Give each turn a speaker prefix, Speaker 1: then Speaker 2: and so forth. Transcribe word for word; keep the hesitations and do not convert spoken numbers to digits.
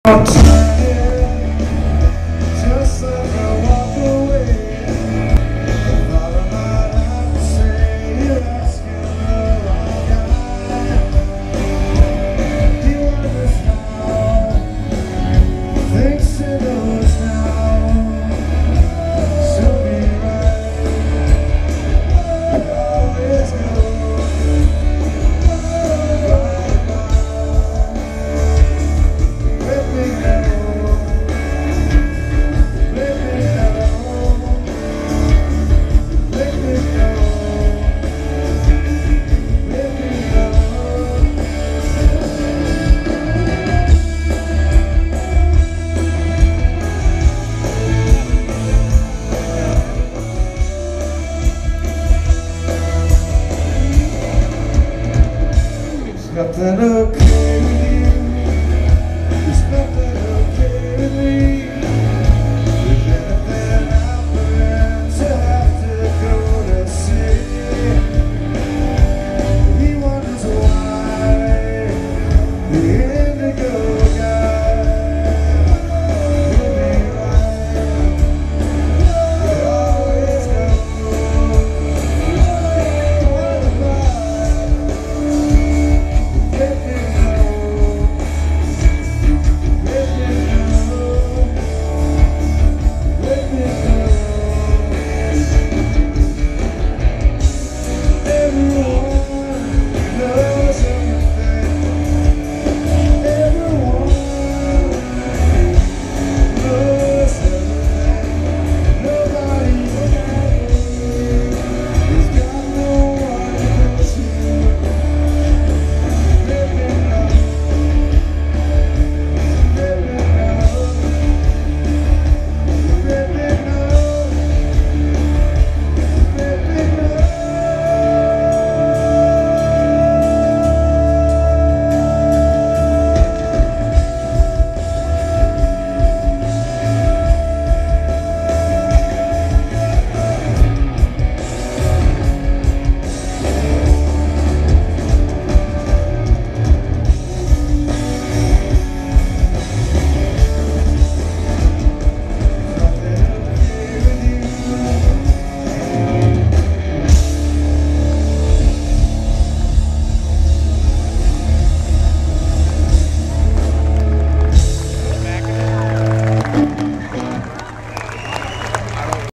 Speaker 1: Just let her walk away. I thought I might have to say you're asking the wrong guy. He wonders how things she knows now. She'll be right. Always go. Let me go. Got that look